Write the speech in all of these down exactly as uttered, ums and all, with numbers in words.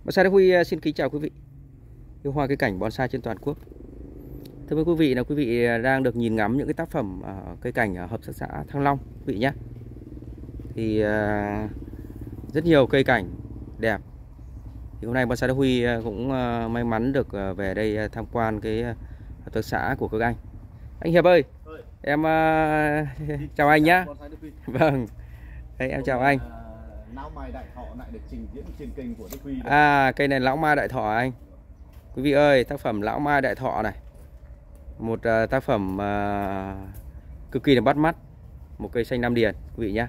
Bonsai Đức Huy xin kính chào quý vị yêu hoa cây cảnh bonsai trên toàn quốc. Thưa quý vị là quý vị đang được nhìn ngắm những cái tác phẩm cây cảnh ở hợp tác xã Thăng Long quý vị nhé. Thì rất nhiều cây cảnh đẹp. Thì hôm nay Bonsai Đức Huy cũng may mắn được về đây tham quan cái hợp tác xã của các anh. Anh Hiệp ơi, Ơi. em uh, chào anh nhé. Vâng, đây em chào anh. Lão Mai Đại Thọ lại được trình diễn trên kênh của Đức Huy. Đây. À, cây này Lão Mai Đại Thọ anh. Quý vị ơi, tác phẩm Lão Mai Đại Thọ này. Một uh, tác phẩm uh, cực kỳ là bắt mắt. Một cây xanh Nam Điền quý vị nhé.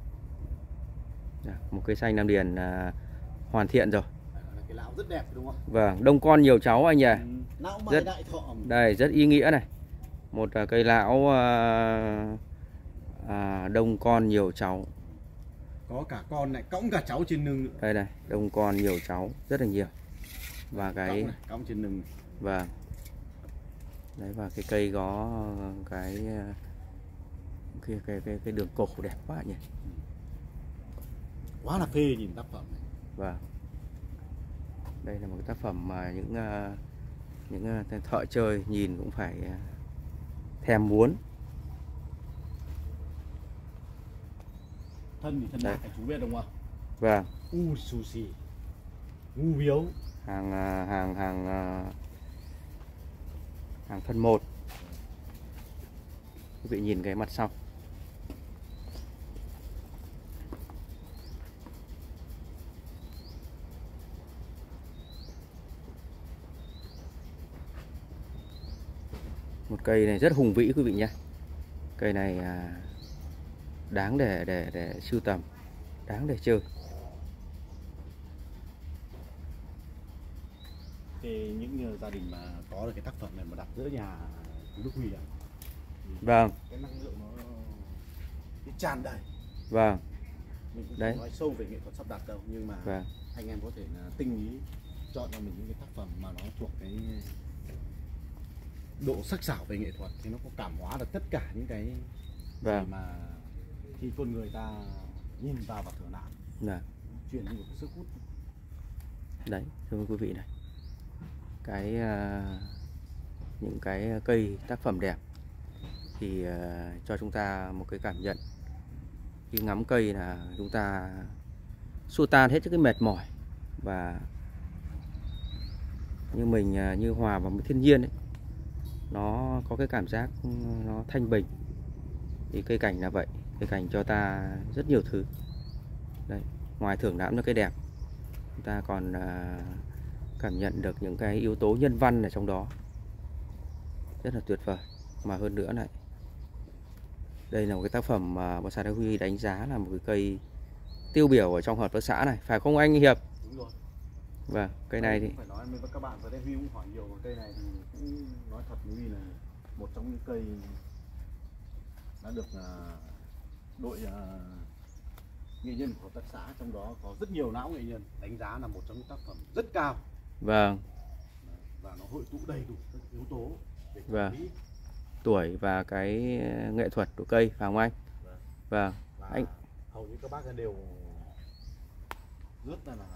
Một cây xanh Nam Điền uh, hoàn thiện rồi. Cái lão rất đẹp đúng không? Vâng, đông con nhiều cháu anh nhỉ. Ừ, Lão Mai rất, Đại Thọ. Đây, rất ý nghĩa này. Một uh, cây lão uh, uh, đông con nhiều cháu. Có cả con này, cõng cả cháu trên lưng nữa. Đây này, đông con nhiều cháu, rất là nhiều. Và cái cõng, này, cõng trên lưng. Vâng. Đấy, và cái cây có cái cái cái cái, cái đường cổ đẹp quá nhỉ. Quá là phê nhìn tác phẩm này. Vâng. Đây là một cái tác phẩm mà những những thợ chơi nhìn cũng phải thèm muốn. Thân thì thân lạc chú biết đúng không? Vâng. U sushi, ngu biếu. Hàng hàng hàng hàng thân một. Quý vị nhìn cái mặt sau. Một cây này rất hùng vĩ quý vị nhé. Cây này đáng để để để sưu tầm, đáng để chơi. Thì những gia đình mà có được cái tác phẩm này mà đặt giữa nhà Đức Huy ạ. Vâng. Cái năng lượng nó cái tràn đầy. Vâng. Mình cũng đấy. Không nói sâu về nghệ thuật sắp đặt đâu, nhưng mà vâng. Anh em có thể là tinh ý chọn cho mình những cái tác phẩm mà nó thuộc cái độ sắc sảo về nghệ thuật, thì nó có cảm hóa được tất cả những cái vâng. mà khi con người ta nhìn vào và thở nạn, vâng. truyền đi một sức hút. Đấy, thưa quý vị này, cái uh, những cái cây tác phẩm đẹp thì uh, cho chúng ta một cái cảm nhận khi ngắm cây là chúng ta xua tan hết những cái mệt mỏi, và như mình uh, như hòa vào với thiên nhiên ấy, nó có cái cảm giác nó thanh bình. Thì cây cảnh là vậy, cây cảnh cho ta rất nhiều thứ. Đây, ngoài thưởng lãm cho cái đẹp, chúng ta còn uh, cảm nhận được những cái yếu tố nhân văn ở trong đó, rất là tuyệt vời. Mà hơn nữa này, đây là một cái tác phẩm mà Bonsai Đức Huy đánh giá là một cái cây tiêu biểu ở trong hợp tác xã này, phải không anh Hiệp? Đúng rồi. Vâng, cây này thì phải nói với các bạn, và đây Huy cũng hỏi nhiều, cây này thì cũng nói thật với Huy là một trong những cây đã được đội nghệ nhân của hợp tác xã, trong đó có rất nhiều lão nghệ nhân đánh giá là một trong những tác phẩm rất cao. Vâng. Và nó hội tụ đầy đủ các yếu tố về vâng. Mỹ, tuổi và cái nghệ thuật của cây, phải không anh? Vâng. Vâng. Anh hầu như các bác đều rất là là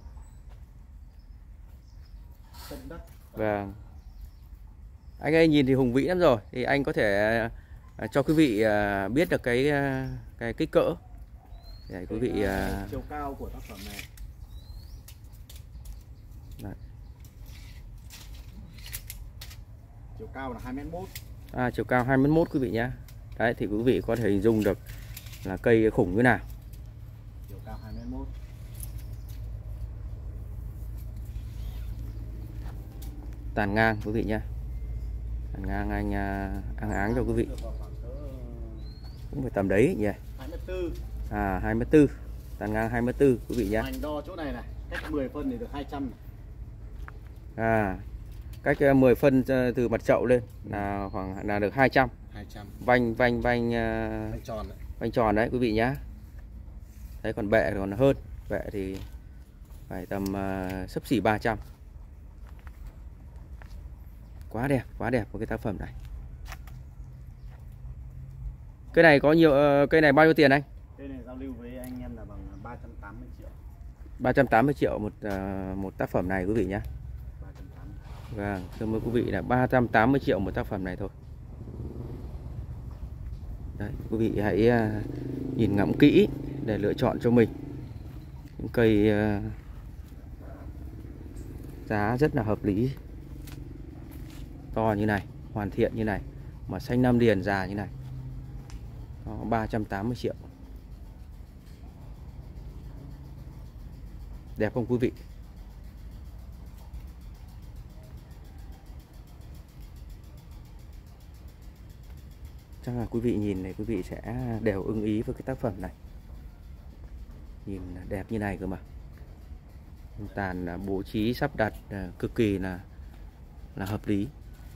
tâm đắc. Vâng. Anh ơi, nhìn thì hùng vĩ lắm rồi, thì anh có thể uh, cho quý vị uh, biết được cái uh, cái kích cỡ để quý vị uh... chiều cao của tác phẩm này. Đấy. Chiều cao là hai mét một. À, chiều cao hai mét một quý vị nhé. Đấy, thì quý vị có thể hình dung được là cây khủng như nào. Chiều cao hai mét một. Tàn ngang quý vị nhé. Tàn ngang anh uh, áng áng cho quý vị. Cũng phải tầm đấy nhỉ. hai mét tư. À, hai mét tư. Tàn ngang hai mét tư quý vị nhé. Mình đo chỗ này này, cách mười phân thì được hai trăm. À, cách mười phân từ mặt chậu lên là khoảng là được hai trăm. hai trăm. Vành vành vành vành tròn đấy. Vành tròn đấy quý vị nhé. Đấy, còn bẹ còn hơn. Bẹ thì phải tầm uh, xấp xỉ ba trăm. Quá đẹp, quá đẹp một cái tác phẩm này. Cây này có nhiều uh, cây này bao nhiêu tiền anh? Cây này giao lưu với anh em là bằng ba trăm tám mươi triệu. ba trăm tám mươi triệu một uh, một tác phẩm này quý vị nhé. ba trăm tám mươi. Vâng, thưa quý vị là ba trăm tám mươi triệu một tác phẩm này thôi. Đấy, quý vị hãy uh, nhìn ngắm kỹ để lựa chọn cho mình những cây uh, giá rất là hợp lý, to như này, hoàn thiện như này, mà xanh Nam Điền già như này. Đó, ba trăm tám mươi triệu. Đẹp không quý vị? Chắc là quý vị nhìn này quý vị sẽ đều ưng ý với cái tác phẩm này. Nhìn đẹp như này cơ mà. Tàn bố trí sắp đặt cực kỳ là là hợp lý.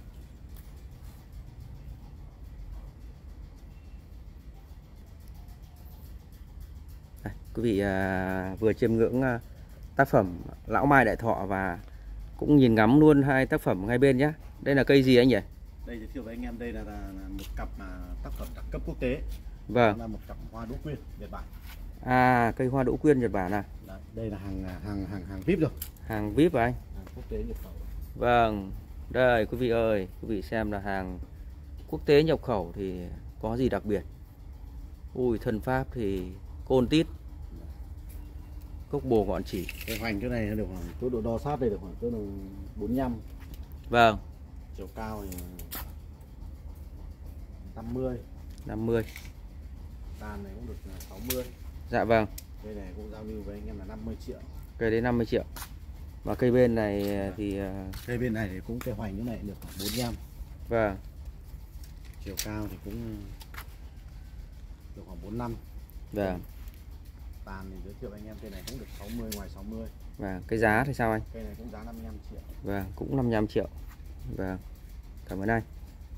Đây, quý vị à, vừa chiêm ngưỡng à, tác phẩm Lão Mai Đại Thọ và cũng nhìn ngắm luôn hai tác phẩm ngay bên nhé. Đây là cây gì anh nhỉ? Đây giới thiệu với anh em, đây là, là, là một cặp mà tác phẩm đẳng cấp quốc tế. Vâng. Là một cặp hoa đỗ quyên Nhật Bản. À, cây hoa đỗ quyên Nhật Bản à? Đấy, đây là hàng hàng hàng hàng vê i pê rồi. Hàng vê i pê à anh? Hàng quốc tế nhập khẩu. Vâng. Đây quý vị ơi, quý vị xem là hàng quốc tế nhập khẩu thì có gì đặc biệt. Ui, thân pháp thì côn tít, cốc bồ ngọn chỉ. Cái hoành cái này được khoảng tốc độ đo sát đây được khoảng tốc độ bốn mươi lăm. Vâng. Chiều cao thì năm mươi. năm mươi. Tàn này cũng được sáu mươi. Dạ vâng. Cây này cũng giao lưu với anh em là năm mươi triệu. Cây đấy năm mươi triệu. Và cây bên này thì cây bên này thì cũng cái hoành cái này được khoảng bốn mươi lăm. Vâng. Chiều cao thì cũng được khoảng bốn mươi lăm. Vâng. Tàn thì giới thiệu anh em cây này cũng được sáu mươi, ngoài sáu mươi. Vâng, cái giá thì sao anh? Cây này cũng giá năm mươi lăm triệu. Vâng, cũng năm mươi lăm triệu. Vâng. Cảm ơn anh.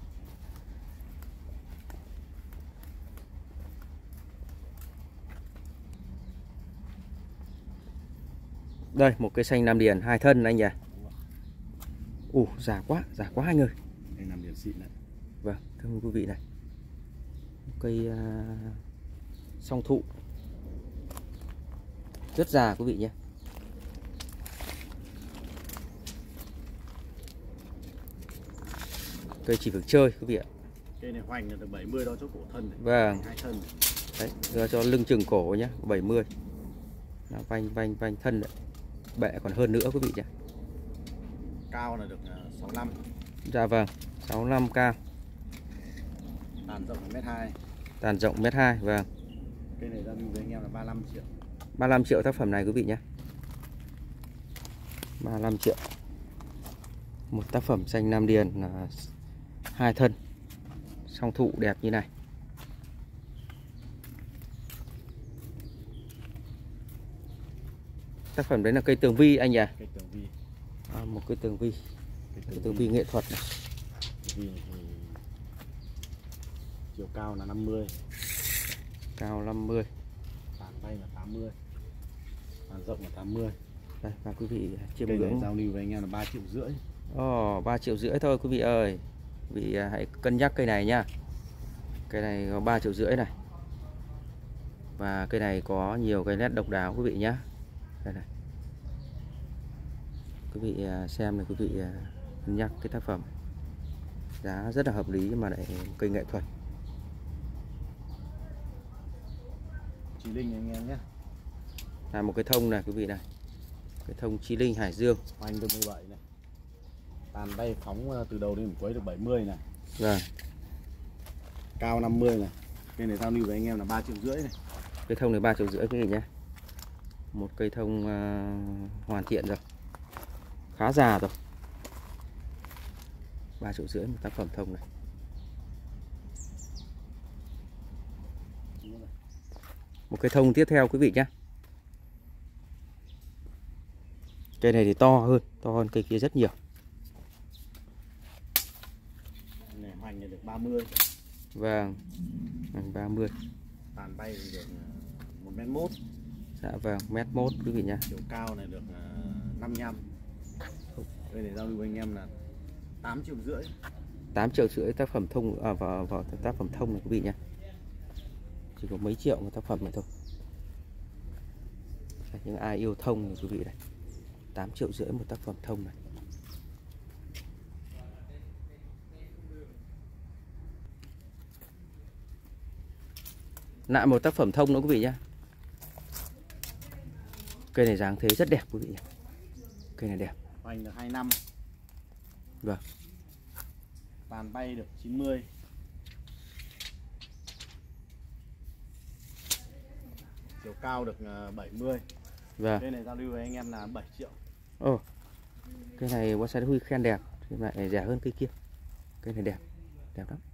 Đây, một cây xanh Nam Điền hai thân anh nhỉ? Ủ, già quá, già quá anh ơi. Cây Nam Điền xịn đấy. Vâng, thưa quý vị này. Cây uh, song thụ rất già quý vị nhé. Cây chỉ việc chơi quý vị ạ. Cây này hoành là được bảy mươi đó, cho cổ thân này. Vâng. Hai thân. Đấy, đưa cho lưng chừng cổ nhé, bảy mươi. Nó vanh vanh vanh thân đấy. Bẹ còn hơn nữa quý vị nhé. Cao là được sáu mươi lăm. Dạ vâng, sáu mươi lăm cao. Tàn rộng một mét hai. Tàn rộng một mét hai, vâng. Cây này giao lưu với anh em là ba mươi lăm triệu. ba mươi lăm triệu tác phẩm này quý vị nhé. ba mươi lăm triệu. Một tác phẩm xanh Nam Điền là hai thân song thụ đẹp như này. Tác phẩm đấy là cây tường vi anh nhỉ? Cây tường vi. À, một cây tường vi. Cây Cây tường vi nghệ thuật này. Tường vi thì chiều cao là năm mươi. Cao năm mươi. Tàn bay là tám mươi. Tàn rộng là tám mươi. Đây, và quý vị chiêm Cây này ngưỡng. giao lưu với anh em là ba triệu rưỡi. Ồ, oh, ba triệu rưỡi thôi quý vị ơi. Quý vị hãy cân nhắc cây này nhá. Cây này có ba triệu rưỡi này. Và cây này có nhiều cái nét độc đáo quý vị nhá. Đây này. Quý vị xem này, quý vị cân nhắc cái tác phẩm. Giá rất là hợp lý mà lại cây nghệ thuật. Chí Linh anh em nhé. Là một cái thông này quý vị này. Cái thông Chí Linh Hải Dương. Hoành được mười bảy này. Tàn bay phóng từ đầu đến cuối được bảy mươi này. Vâng. Cao năm mươi này. Cây này giao lưu với anh em là ba triệu rưỡi này. Cây thông này ba triệu rưỡi quý vị nhé. Một cây thông uh, hoàn thiện rồi, khá già rồi. Ba triệu rưỡi một tác phẩm thông này. Một cây thông tiếp theo quý vị nhé. Cây này thì to hơn, to hơn cây kia rất nhiều. Cây này hoành này được ba mươi. Vâng, hoành ba mươi. Tàn bay thì được một mét mốt. Dạ vâng, mét mốt quý vị nhé. Chiều cao này được năm mươi lăm. Cây này giao lưu với anh em là tám triệu rưỡi. tám triệu rưỡi tác phẩm thông à, vào, vào tác phẩm thông này quý vị nhé. Chỉ có mấy triệu một tác phẩm này thôi. Đây, những ai yêu thông thì quý vị này, tám triệu rưỡi một tác phẩm thông này. Lại một tác phẩm thông nữa quý vị nhé. Cây này dáng thế rất đẹp quý vị nhé. Cây này đẹp. Hoành được hai năm. Vâng. Tàn bay được chín mươi. Chiều cao được bảy mươi. Vâng. Cây này giao lưu với anh em là bảy triệu. Ồ. Cây này bonsai Đỗ Huy khen đẹp, nhưng lại rẻ hơn cây kia. Cây này đẹp, đẹp lắm.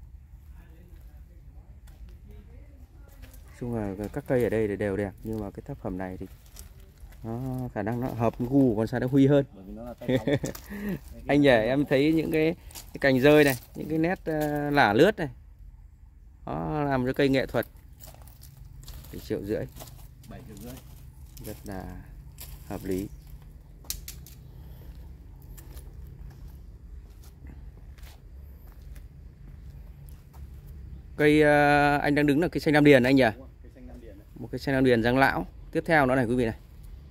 Chung là các cây ở đây đều đẹp, nhưng mà cái tác phẩm này thì nó khả năng nó hợp gu của bonsai Đỗ Huy hơn. Bởi vì nó là tay bóng. Anh nhỉ, em thấy những cái, cái cành rơi này, những cái nét uh, lả lướt này, nó làm cho cây nghệ thuật. bảy triệu rưỡi. bảy triệu rưỡi. Rất là hợp lý. Cây uh, anh đang đứng là cây xanh Lam Điền anh nhỉ? Đúng rồi, cây xanh Lam Điền này. Một cây xanh Lam Điền dáng lão. Tiếp theo nó này quý vị này.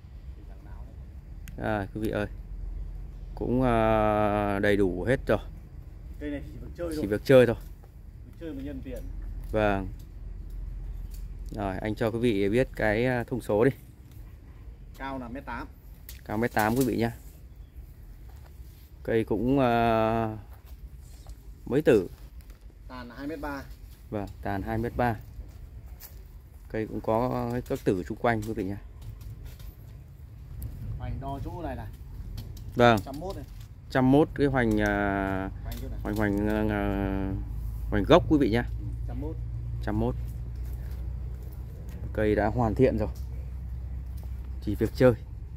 À, quý vị ơi, cũng uh, đầy đủ hết rồi. Cây này chỉ việc chơi Chỉ thôi. việc chơi thôi. Việc chơi mà nhân tiền. Vâng. Rồi anh cho quý vị biết cái thông số đi. Cao là mét tám. Cao mét tám quý vị nhá. Cây cũng uh, mới tử. Tàn là hai mét ba. Vâng, tàn hai mét ba. Cây cũng có các tử xung quanh quý vị nhá. Hoành đo chỗ này này. Vâng. một trăm mốt này. một trăm mốt cái hoành uh, hoành hoành uh, hoành gốc quý vị nhá. một trăm mốt. một trăm mốt. Cây đã hoàn thiện rồi. Chỉ việc chơi.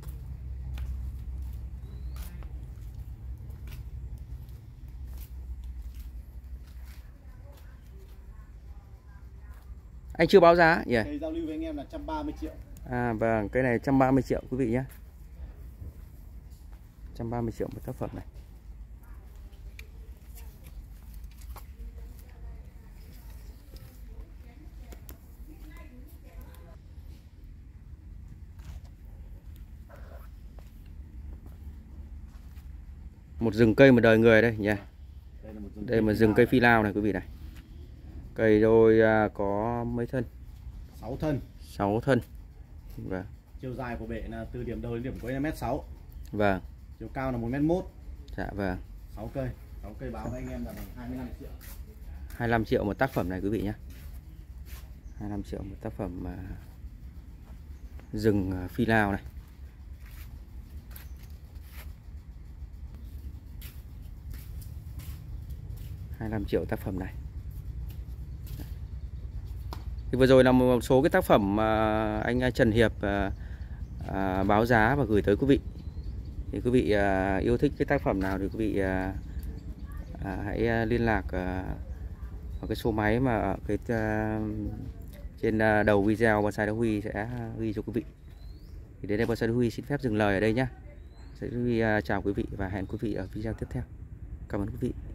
Anh chưa báo giá nhỉ? Yeah. Cây giao lưu với anh em là một trăm ba mươi triệu. À vâng, cây này một trăm ba mươi triệu quý vị nhé. một trăm ba mươi triệu một tác phẩm này. Một rừng cây một đời người đây nhỉ. Yeah. Đây là một rừng đây cây mà rừng cây phi lao này quý vị này. Cây đôi có mấy thân? sáu thân. sáu thân. Vâng. Chiều dài của bệ là từ điểm đầu đến điểm cuối là mét sáu. Vâng. Chiều cao là một mét một. Dạ vâng. sáu cây. sáu cây báo với anh em là bằng hai mươi lăm triệu. hai mươi lăm triệu một tác phẩm này quý vị nhé. hai mươi lăm triệu một tác phẩm uh, rừng uh, phi lao này. hai mươi lăm triệu tác phẩm này. Thì vừa rồi là một số cái tác phẩm mà anh Trần Hiệp à, à, báo giá và gửi tới quý vị. Thì quý vị à, yêu thích cái tác phẩm nào thì quý vị à, à, hãy liên lạc à, vào cái số máy mà ở cái à, trên à, đầu video Bonsai Đỗ Huy sẽ ghi cho quý vị. Thì đến đây Bonsai Đỗ Huy xin phép dừng lời ở đây nhé. Bonsai Đỗ Huy à, chào quý vị và hẹn quý vị ở video tiếp theo. Cảm ơn quý vị.